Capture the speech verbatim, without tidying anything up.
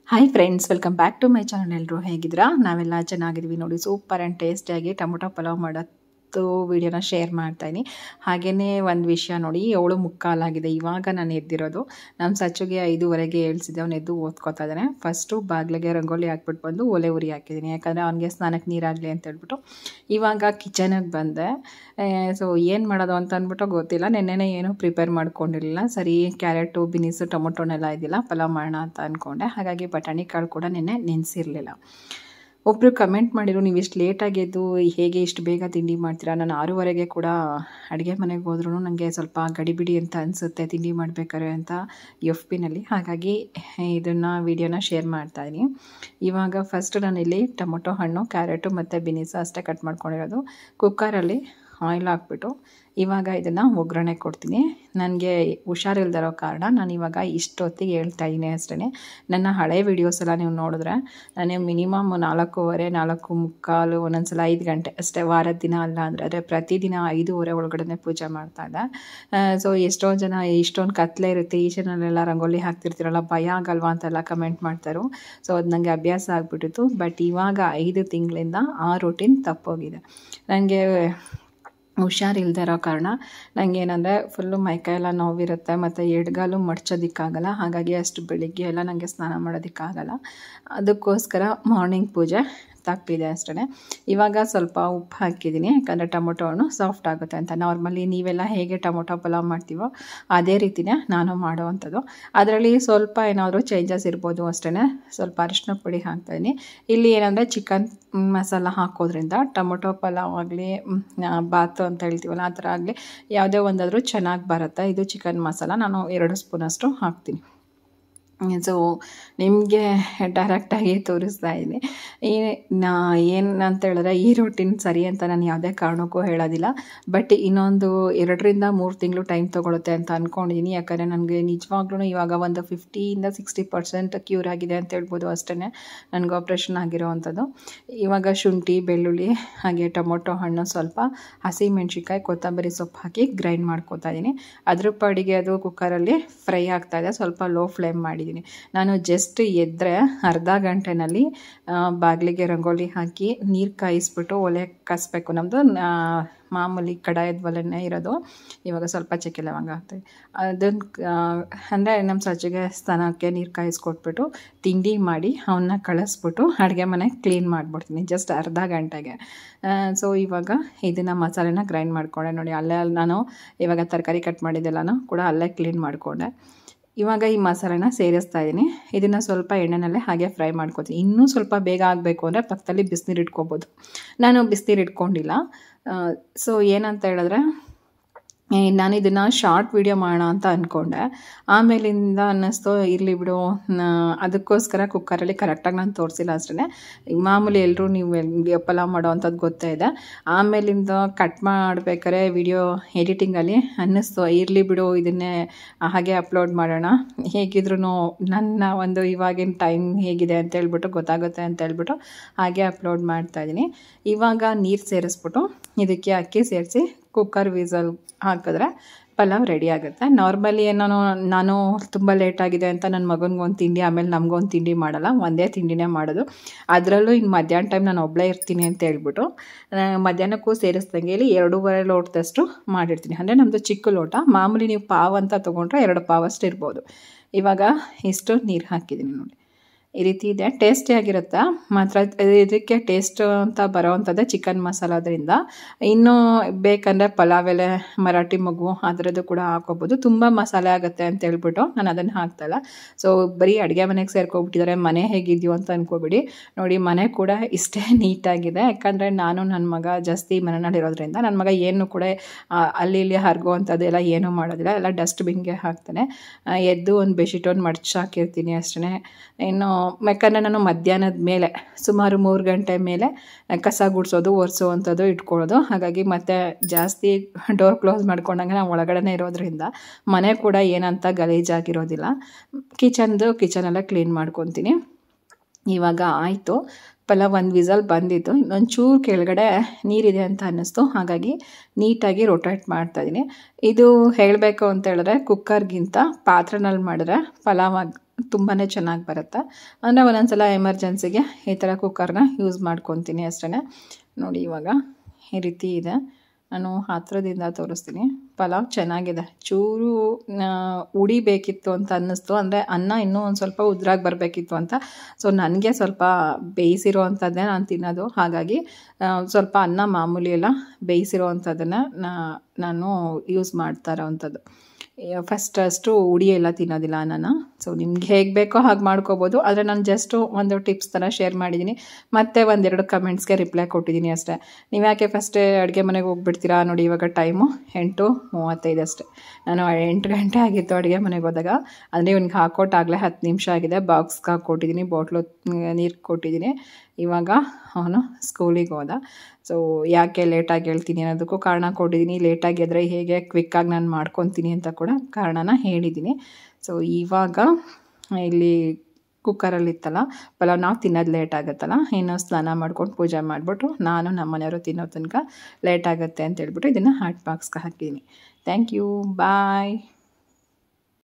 Hi friends, welcome back to my channel. ಎಲ್ಲರೂ ಹೇಗಿದ್ದೀರಾ? ನಾವೆಲ್ಲ ಚೆನ್ನಾಗಿದ್ದೀವಿ ನೋಡಿ. ಸೂಪರ್ ಆ್ಯಂಡ್ ಟೇಸ್ಟಿಯಾಗಿ ಟೊಮೊಟೊ ಪಲಾವ್ ಮಾಡೋದು ವಿಡಿಯೋನ ಶೇರ್ ಮಾಡ್ತಾಯಿನಿ. ಹಾಗೆಯೇ ಒಂದು ವಿಷಯ ನೋಡಿ, ಏಳು ಮುಕ್ಕಾಲಾಗಿದೆ ಇವಾಗ ನಾನು ಎದ್ದಿರೋದು. ನಮ್ಮ ಸಚ್ಚುಗೆ ಐದೂವರೆಗೆ ಹೇಳ್ಸಿದ್ದೆ, ಅವ್ನು ಎದ್ದು ಓದ್ಕೋತಾ ಇದ್ದಾನೆ. ಫಸ್ಟು ಬಾಗಿಲಿಗೆ ರಂಗೋಲಿ ಹಾಕ್ಬಿಟ್ಟು ಬಂದು ಒಲೆ ಉರಿ ಹಾಕಿದ್ದೀನಿ, ಯಾಕಂದರೆ ಅವ್ನಿಗೆ ಸ್ನಾನಕ್ಕೆ ನೀರಾಗಲಿ ಅಂತ ಹೇಳ್ಬಿಟ್ಟು. ಇವಾಗ ಕಿಚನಿಗೆ ಬಂದೆ. ಸೊ ಏನು ಮಾಡೋದು ಅಂತ ಅಂದ್ಬಿಟ್ಟು ಗೊತ್ತಿಲ್ಲ. ನೆನ್ನೆನೇ ಏನೂ ಪ್ರಿಪೇರ್ ಮಾಡ್ಕೊಂಡಿರಲಿಲ್ಲ. ಸರಿ ಕ್ಯಾರೆಟು, ಬಿನೀಸು, ಟೊಮೊಟೊನೆಲ್ಲ ಇದ್ದಿಲ್ಲ, ಪಲಾವ್ ಮಾಡೋಣ ಅಂತ ಅಂದ್ಕೊಂಡೆ. ಹಾಗಾಗಿ ಬಟಾಣಿ ಕಾಳು ಕೂಡ ನೆನ್ನೆ ನೆನೆಸಿರಲಿಲ್ಲ. ಒಬ್ಬರು ಕಮೆಂಟ್ ಮಾಡಿದ್ರು, ನೀವು ಇಷ್ಟು ಲೇಟಾಗಿ ಎದ್ದು ಹೇಗೆ ಇಷ್ಟು ಬೇಗ ತಿಂಡಿ ಮಾಡ್ತೀರಾ? ನಾನು ಆರೂವರೆಗೆ ಕೂಡ ಅಡುಗೆ ಮನೆಗೆ ಹೋದ್ರೂ ನನಗೆ ಸ್ವಲ್ಪ ಗಡಿಬಿಡಿ ಅಂತ ಅನಿಸುತ್ತೆ ತಿಂಡಿ ಮಾಡಬೇಕಾದ್ರೆ ಅಂತ ಎಫ್ ಪಿನಲ್ಲಿ. ಹಾಗಾಗಿ ಇದನ್ನು ವೀಡಿಯೋನ ಶೇರ್ ಮಾಡ್ತಾಯಿದ್ದೀನಿ. ಇವಾಗ ಫಸ್ಟ್ ನಾನಿಲ್ಲಿ ಟೊಮೊಟೊ ಹಣ್ಣು, ಕ್ಯಾರೆಟು ಮತ್ತು ಬಿನೀಸು ಅಷ್ಟೇ ಕಟ್ ಮಾಡ್ಕೊಂಡಿರೋದು. ಕುಕ್ಕರಲ್ಲಿ ಆಯಿಲ್ ಹಾಕ್ಬಿಟ್ಟು ಇವಾಗ ಇದನ್ನು ಒಗ್ಗರಣೆ ಕೊಡ್ತೀನಿ. ನನಗೆ ಹುಷಾರಿಲ್ದಿರೋ ಕಾರಣ ನಾನು ಇವಾಗ ಇಷ್ಟೊತ್ತಿಗೆ ಹೇಳ್ತಾ ಇದ್ದೀನಿ ಅಷ್ಟೇ. ನನ್ನ ಹಳೆ ವೀಡಿಯೋಸ್ ಎಲ್ಲ ನೀವು ನೋಡಿದ್ರೆ ನಾನು ಮಿನಿಮಮ್ ನಾಲ್ಕೂವರೆ, ನಾಲ್ಕು ಮುಕ್ಕಾಲು, ಒಂದೊಂದು ಸಲ ಐದು ಗಂಟೆ ಅಷ್ಟೇ, ವಾರದ ದಿನ ಅಲ್ಲ ಅಂದರೆ ಆದರೆ ಪ್ರತಿದಿನ ಐದೂವರೆ ಒಳಗಡೆ ಪೂಜೆ ಮಾಡ್ತಾಯಿದ್ದೆ. ಸೊ ಎಷ್ಟೊಂದು ಜನ ಇಷ್ಟೊಂದು ಕತ್ಲೆ ಇರುತ್ತೆ, ಈ ಚಾನಲೆಲ್ಲ ರಂಗೋಲಿ ಹಾಕ್ತಿರ್ತೀರಲ್ಲ, ಭಯ ಆಗಲ್ವಾ ಅಂತೆಲ್ಲ ಕಮೆಂಟ್ ಮಾಡ್ತಾರೋ. ಸೊ ಅದು ನನಗೆ ಅಭ್ಯಾಸ ಆಗಿಬಿಟ್ಟಿತ್ತು. ಬಟ್ ಇವಾಗ ಐದು ತಿಂಗಳಿಂದ ಆ ರೂಟೀನ್ ತಪ್ಪೋಗಿದೆ. ನನಗೆ ಹುಷಾರಿಲ್ಲದೆ ಇರೋ ಕಾರಣ ನನಗೇನಂದರೆ ಫುಲ್ಲು ಮೈಕೈಯೆಲ್ಲ ನೋವಿರುತ್ತೆ ಮತ್ತು ಎಡಗಾಲು ಮಡ್ಚೋದಕ್ಕಾಗಲ್ಲ. ಹಾಗಾಗಿ ಅಷ್ಟು ಬೆಳಿಗ್ಗೆ ಎಲ್ಲ ನನಗೆ ಸ್ನಾನ ಮಾಡೋದಕ್ಕಾಗಲ್ಲ. ಅದಕ್ಕೋಸ್ಕರ ಮಾರ್ನಿಂಗ್ ಪೂಜೆ ತಪ್ಪಿದೆ ಅಷ್ಟೇ. ಇವಾಗ ಸ್ವಲ್ಪ ಉಪ್ಪು ಹಾಕಿದ್ದೀನಿ, ಯಾಕಂದರೆ ಟೊಮೊಟೊ ಹಣ್ಣು ಸಾಫ್ಟ್ ಆಗುತ್ತೆ ಅಂತ. ನಾರ್ಮಲಿ ನೀವೆಲ್ಲ ಹೇಗೆ ಟೊಮೊಟೊ ಪಲಾವ್ ಮಾಡ್ತೀವೋ ಅದೇ ರೀತಿಯೇ ನಾನು ಮಾಡೋವಂಥದ್ದು. ಅದರಲ್ಲಿ ಸ್ವಲ್ಪ ಏನಾದರೂ ಚೇಂಜಸ್ ಇರ್ಬೋದು ಅಷ್ಟೇ. ಸ್ವಲ್ಪ ಅರಿಶಿನ ಪುಡಿ ಹಾಕ್ತಾಯಿದ್ದೀನಿ. ಇಲ್ಲಿ ಏನಂದರೆ ಚಿಕನ್ ಮಸಾಲ ಹಾಕೋದ್ರಿಂದ ಟೊಮೊಟೊ ಪಲಾವ್ ಆಗಲಿ, ಬಾತು ಅಂತ ಹೇಳ್ತೀವಲ್ಲ ಆ ಥರ ಆಗಲಿ, ಯಾವುದೇ ಒಂದಾದರೂ ಚೆನ್ನಾಗಿ ಬರುತ್ತೆ. ಇದು ಚಿಕನ್ ಮಸಾಲ ನಾನು ಎರಡು ಸ್ಪೂನಷ್ಟು ಹಾಕ್ತೀನಿ. ಸೊ ನಿಮಗೆ ಡೈರೆಕ್ಟಾಗಿ ತೋರಿಸ್ತಾ ಇದ್ದೀನಿ. ಈ ನಾ ಏನು ಅಂತ ಹೇಳಿದ್ರೆ ಈ ರೂಟೀನ್ ಸರಿ ಅಂತ ನಾನು ಯಾವುದೇ ಕಾರಣಕ್ಕೂ ಹೇಳೋದಿಲ್ಲ. ಬಟ್ ಇನ್ನೊಂದು ಎರಡರಿಂದ ಮೂರು ತಿಂಗಳು ಟೈಮ್ ತೊಗೊಳುತ್ತೆ ಅಂತ ಅಂದ್ಕೊಂಡಿದ್ದೀನಿ. ಯಾಕಂದರೆ ನನಗೆ ನಿಜವಾಗ್ಲೂ ಇವಾಗ ಒಂದು ಫಿಫ್ಟಿಯಿಂದ ಸಿಕ್ಸ್ಟಿ ಪರ್ಸೆಂಟ್ ಕ್ಯೂರ್ ಆಗಿದೆ ಅಂತ ಹೇಳ್ಬೋದು ಅಷ್ಟೇ. ನನಗೆ ಆಪ್ರೇಷನ್ ಆಗಿರೋ ಅಂಥದ್ದು. ಇವಾಗ ಶುಂಠಿ, ಬೆಳ್ಳುಳ್ಳಿ, ಹಾಗೆ ಟೊಮೊಟೊ ಹಣ್ಣು, ಸ್ವಲ್ಪ ಹಸಿಮೆಣ್ಸಿಕಾಯಿ, ಕೊತ್ತಂಬರಿ ಸೊಪ್ಪು ಹಾಕಿ ಗ್ರೈಂಡ್ ಮಾಡ್ಕೊತಾ ಇದ್ದೀನಿ. ಅದ್ರ ಪಾಡಿಗೆ ಅದು ಕುಕ್ಕರಲ್ಲಿ ಫ್ರೈ ಆಗ್ತಾಯಿದೆ. ಸ್ವಲ್ಪ ಲೋ ಫ್ಲೇಮ್ ಮಾಡಿದ್ದೀನಿ. ನಾನು ಜಸ್ಟ್ ಎದ್ದರೆ ಅರ್ಧ ಗಂಟೆನಲ್ಲಿ ಬಾಗಿಲಿಗೆ ರಂಗೋಲಿ ಹಾಕಿ ನೀರು ಕಾಯಿಸ್ಬಿಟ್ಟು ಒಲೆ ಕಾಯಿಸ್ಬೇಕು. ನಮ್ಮದು ಮಾಮೂಲಿ ಕಡಾಯದ ಒಲೆನೇ ಇರೋದು. ಇವಾಗ ಸ್ವಲ್ಪ ಚಕ್ಕೆ ಲವಂಗ ಹಾಕ್ತೀವಿ. ಅದನ್ನು ಅಂದರೆ ನಮ್ಮ ಸಜ್ಜಿಗೆ ಸ್ನಾನಕ್ಕೆ ನೀರು ಕಾಯಿಸ್ಕೊಟ್ಬಿಟ್ಟು ತಿಂಡಿ ಮಾಡಿ ಅವನ್ನ ಕಳಿಸ್ಬಿಟ್ಟು ಅಡುಗೆ ಮನೆ ಕ್ಲೀನ್ ಮಾಡಿಬಿಡ್ತೀನಿ ಜಸ್ಟ್ ಅರ್ಧ ಗಂಟೆಗೆ. ಸೊ ಇವಾಗ ಇದನ್ನು ಮಸಾಲೆನ ಗ್ರೈಂಡ್ ಮಾಡಿಕೊಂಡೆ ನೋಡಿ. ಅಲ್ಲೇ ನಾನು ಇವಾಗ ತರಕಾರಿ ಕಟ್ ಮಾಡಿದ್ದೆಲ್ಲನೂ ಕೂಡ ಅಲ್ಲೇ ಕ್ಲೀನ್ ಮಾಡಿಕೊಂಡೆ. ಇವಾಗ ಈ ಮಸಾಲೆನ ಸೇರಿಸ್ತಾ ಇದ್ದೀನಿ. ಇದನ್ನು ಸ್ವಲ್ಪ ಎಣ್ಣೆನಲ್ಲೇ ಹಾಗೆ ಫ್ರೈ ಮಾಡ್ಕೊತೀನಿ. ಇನ್ನೂ ಸ್ವಲ್ಪ ಬೇಗ ಆಗಬೇಕು ಅಂದರೆ ಪಕ್ಕದಲ್ಲಿ ಬಿಸಿನೀರು ಇಟ್ಕೊಬೋದು. ನಾನು ಬಿಸಿನೀರು ಇಟ್ಕೊಂಡಿಲ್ಲ. ಸೊ ಏನಂತ ಹೇಳಿದ್ರೆ ನಾನು ಇದನ್ನು ಶಾರ್ಟ್ ವಿಡಿಯೋ ಮಾಡೋಣ ಅಂತ ಅಂದ್ಕೊಂಡೆ. ಆಮೇಲಿಂದ ಅನ್ನಿಸ್ತು ಇರಲಿ ಬಿಡು, ಅದಕ್ಕೋಸ್ಕರ ಕುಕ್ಕರಲ್ಲಿ ಕರೆಕ್ಟಾಗಿ ನಾನು ತೋರಿಸಿಲ್ಲ ಅಷ್ಟೇ. ಮಾಮೂಲಿ ಎಲ್ಲರೂ ನೀವು ಪಲಾವ್ ಮಾಡೋ ಅಂಥದ್ದು ಗೊತ್ತೇ ಇದೆ. ಆಮೇಲಿಂದ ಕಟ್ ಮಾಡಬೇಕಾದ್ರೆ ವಿಡಿಯೋ ಎಡಿಟಿಂಗಲ್ಲಿ ಅನ್ನಿಸ್ತು ಇರಲಿ ಬಿಡು, ಇದನ್ನೇ ಹಾಗೆ ಅಪ್ಲೋಡ್ ಮಾಡೋಣ, ಹೇಗಿದ್ರೂ ನನ್ನ ಒಂದು ಇವಾಗಿನ ಟೈಮ್ ಹೇಗಿದೆ ಅಂತ ಹೇಳ್ಬಿಟ್ಟು ಗೊತ್ತಾಗುತ್ತೆ ಅಂತ ಹೇಳ್ಬಿಟ್ಟು ಹಾಗೆ ಅಪ್ಲೋಡ್ ಮಾಡ್ತಾಯಿದ್ದೀನಿ. ಇವಾಗ ನೀರು ಸೇರಿಸ್ಬಿಟ್ಟು ಇದಕ್ಕೆ ಅಕ್ಕಿ ಸೇರಿಸಿ ಕುಕ್ಕರ್ ವಿಸಲ್ ಹಾಕಿದ್ರೆ ಪಲಾವ್ ರೆಡಿ ಆಗುತ್ತೆ. ನಾರ್ಮಲಿ ಏನೋ ನಾನು ತುಂಬ ಲೇಟಾಗಿದೆ ಅಂತ ನನ್ನ ಮಗನಿಗೊಂದು ತಿಂಡಿ, ಆಮೇಲೆ ನಮಗೊಂದು ತಿಂಡಿ ಮಾಡಲ್ಲ, ಒಂದೇ ತಿಂಡಿನೇ ಮಾಡೋದು. ಅದರಲ್ಲೂ ಇನ್ನು ಮಧ್ಯಾಹ್ನ ಟೈಮ್ ನಾನು ಒಬ್ಬಳೇ ಇರ್ತೀನಿ ಅಂತ ಹೇಳ್ಬಿಟ್ಟು ಮಧ್ಯಾಹ್ನಕ್ಕೂ ಸೇರಿಸ್ದಂಗೆ ಇಲ್ಲಿ ಎರಡೂವರೆ ಲೋಟದಷ್ಟು ಮಾಡಿರ್ತೀನಿ. ಅಂದರೆ ನಮ್ಮದು ಚಿಕ್ಕ ಲೋಟ. ಮಾಮೂಲಿ ನೀವು ಪಾವ್ ಅಂತ ತೊಗೊಂಡ್ರೆ ಎರಡು ಪಾವಷ್ಟು ಇರ್ಬೋದು. ಇವಾಗ ಇಷ್ಟು ನೀರು ಹಾಕಿದ್ದೀನಿ ನೋಡಿ. ಈ ರೀತಿ ಇದೆ, ಟೇಸ್ಟಿಯಾಗಿರುತ್ತೆ ಮಾತ್ರ. ಇದಕ್ಕೆ ಟೇಸ್ಟ್ ಅಂತ ಬರೋವಂಥದ್ದೇ ಚಿಕನ್ ಮಸಾಲದ್ರಿಂದ. ಇನ್ನೂ ಬೇಕಂದರೆ ಪಲಾವ್ ಎಲೆ, ಮರಾಠಿ ಮಗು ಅದರದ್ದು ಕೂಡ ಹಾಕೋಬೋದು. ತುಂಬ ಮಸಾಲೆ ಆಗುತ್ತೆ ಅಂತ ಹೇಳ್ಬಿಟ್ಟು ನಾನು ಅದನ್ನು ಹಾಕ್ತಾಯಿಲ್ಲ. ಸೊ ಬರೀ ಅಡುಗೆ ಮನೆಗೆ ಸೇರ್ಕೊಬಿಟ್ಟಿದ್ದಾರೆ, ಮನೆ ಹೇಗಿದೆಯೋ ಅಂತ ಅಂದ್ಕೊಬಿಡಿ. ನೋಡಿ ಮನೆ ಕೂಡ ಇಷ್ಟೇ ನೀಟಾಗಿದೆ. ಯಾಕಂದರೆ ನಾನು ನನ್ನ ಮಗ ಜಾಸ್ತಿ ಮನೆಯಲ್ಲಿರೋದ್ರಿಂದ ನನ್ನ ಮಗ ಏನು ಕೂಡ ಅಲ್ಲಿ ಇಲ್ಲಿ ಹರ್ಗೋ ಅಂಥದ್ದೆಲ್ಲ ಏನೂ ಮಾಡೋದಿಲ್ಲ, ಎಲ್ಲ ಡಸ್ಟ್ಬಿನ್ಗೆ ಹಾಕ್ತಾನೆ. ಎದ್ದು ಒಂದು ಬೆಡ್ಶೀಟ್ ಒಂದು ಮಡ್ಚಿ ಹಾಕಿರ್ತೀನಿ ಅಷ್ಟೇ. ಇನ್ನು ಯಾಕಂದರೆ ನಾನು ಮಧ್ಯಾಹ್ನದ ಮೇಲೆ ಸುಮಾರು ಮೂರು ಗಂಟೆ ಮೇಲೆ ಕಸ ಗುಡಿಸೋದು, ಒರೆಸೋವಂಥದ್ದು ಇಟ್ಕೊಳ್ಳೋದು. ಹಾಗಾಗಿ ಮತ್ತೆ ಜಾಸ್ತಿ ಡೋರ್ ಕ್ಲೋಸ್ ಮಾಡ್ಕೊಂಡಂಗೆ ನಾವು ಒಳಗಡೆ ಇರೋದ್ರಿಂದ ಮನೆ ಕೂಡ ಏನಂತ ಗಲೀಜಾಗಿರೋದಿಲ್ಲ. ಕಿಚನ್ದು ಕಿಚನೆಲ್ಲ ಕ್ಲೀನ್ ಮಾಡ್ಕೊತೀನಿ. ಇವಾಗ ಆಯಿತು, ಪಲಾವ್ ಒಂದು ವಿಸಲ್ ಬಂದಿತ್ತು. ಒಂಚೂರು ಕೆಳಗಡೆ ನೀರಿದೆ ಅಂತ ಅನ್ನಿಸ್ತು. ಹಾಗಾಗಿ ನೀಟಾಗಿ ರೊಟೇಟ್ ಮಾಡ್ತಾಯಿದ್ದೀನಿ. ಇದು ಹೇಳಬೇಕು ಅಂತ ಹೇಳಿದ್ರೆ ಕುಕ್ಕರ್ಗಿಂತ ಪಾತ್ರೆನಲ್ಲಿ ಮಾಡಿದ್ರೆ ಪಲಾವ್ ತುಂಬಾ ಚೆನ್ನಾಗಿ ಬರುತ್ತೆ. ಅಂದರೆ ಒಂದೊಂದ್ಸಲ ಎಮರ್ಜೆನ್ಸಿಗೆ ಈ ಥರ ಕುಕ್ಕರ್ನ ಯೂಸ್ ಮಾಡ್ಕೊತೀನಿ ಅಷ್ಟೇ. ನೋಡಿ ಇವಾಗ ಈ ರೀತಿ ಇದೆ, ನಾನು ಹತ್ರದಿಂದ ತೋರಿಸ್ತೀನಿ. ಪಲಾವ್ ಚೆನ್ನಾಗಿದೆ, ಚೂರು ಉಡಿಬೇಕಿತ್ತು ಅಂತ ಅನ್ನಿಸ್ತು. ಅಂದರೆ ಅನ್ನ ಇನ್ನೂ ಒಂದು ಸ್ವಲ್ಪ ಉದ್ರಾಗಿ ಬರಬೇಕಿತ್ತು ಅಂತ. ಸೊ ನನಗೆ ಸ್ವಲ್ಪ ಬೇಯಿಸಿರೋ ಅಂಥದ್ದೇ ನಾನು ತಿನ್ನೋದು, ಹಾಗಾಗಿ ಸ್ವಲ್ಪ ಅನ್ನ ಮಾಮೂಲಿ ಎಲ್ಲ ಬೇಯಿಸಿರೋ ಅಂಥದ್ದನ್ನು ನಾನು ಯೂಸ್ ಮಾಡ್ತಾ ಇರೋವಂಥದ್ದು. ಫಸ್ಟ್ ಅಷ್ಟು ಉಡಿ ಎಲ್ಲ ತಿನ್ನೋದಿಲ್ಲ ನಾನು. ಸೊ ನಿಮ್ಗೆ ಹೇಗೆ ಬೇಕೋ ಹಾಗೆ ಮಾಡ್ಕೋಬೋದು, ಆದರೆ ನಾನು ಜಸ್ಟು ಒಂದು ಟಿಪ್ಸ್ ಥರ ಶೇರ್ ಮಾಡಿದ್ದೀನಿ, ಮತ್ತು ಒಂದೆರಡು ಕಮೆಂಟ್ಸ್ಗೆ ರಿಪ್ಲೈ ಕೊಟ್ಟಿದ್ದೀನಿ ಅಷ್ಟೇ. ನೀವು ಯಾಕೆ ಫಸ್ಟೇ ಅಡುಗೆ ಮನೆಗೆ ಹೋಗ್ಬಿಡ್ತೀರಾ? ನೋಡಿ ಇವಾಗ ಟೈಮು ಎಂಟು ಮೂವತ್ತೈದು ಅಷ್ಟೇ. ನಾನು ಎಂಟು ಗಂಟೆ ಆಗಿತ್ತು ಅಡುಗೆ ಮನೆಗೆ ಹೋದಾಗ. ಅಂದರೆ ಇವ್ನಿಗೆ ಹಾಕೊಟ್ಟಾಗಲೇ ಹತ್ತು ನಿಮಿಷ ಆಗಿದೆ. ಬಾಕ್ಸ್ಗೆ ಹಾಕ್ಕೊಟ್ಟಿದ್ದೀನಿ, ಬಾಟ್ಲು ನೀರು ಕೊಟ್ಟಿದ್ದೀನಿ. ಇವಾಗ ಅವನು ಸ್ಕೂಲಿಗೆ ಹೋದ. ಸೊ ಯಾಕೆ ಲೇಟಾಗಿ ಹೇಳ್ತೀನಿ ಅನ್ನೋದಕ್ಕೂ ಕಾರಣ ಕೊಟ್ಟಿದ್ದೀನಿ. ಲೇಟಾಗಿ ಎದ್ರೆ ಹೇಗೆ ಕ್ವಿಕ್ಕಾಗಿ ನಾನು ಮಾಡ್ಕೊತೀನಿ ಅಂತ ಕೂಡ ಕಾರಣನ ಹೇಳಿದ್ದೀನಿ. ಸೊ ಇವಾಗ ಇಲ್ಲಿ ಕುಕ್ಕರಲ್ಲಿತ್ತಲ್ಲ ಪಲಾವ್, ನಾವು ತಿನ್ನೋದು ಲೇಟ್ ಆಗುತ್ತಲ್ಲ, ಇನ್ನು ಸ್ನಾನ ಮಾಡ್ಕೊಂಡು ಪೂಜೆ ಮಾಡಿಬಿಟ್ಟು ನಾನು ನಮ್ಮ ಮನೆಯವರು ತಿನ್ನೋ ತನಕ ಲೇಟ್ ಆಗುತ್ತೆ ಅಂತ ಹೇಳ್ಬಿಟ್ಟು ಇದನ್ನು ಹಾಟ್ ಬಾಕ್ಸ್ಗೆ ಹಾಕಿದ್ದೀನಿ. Thank you, bye.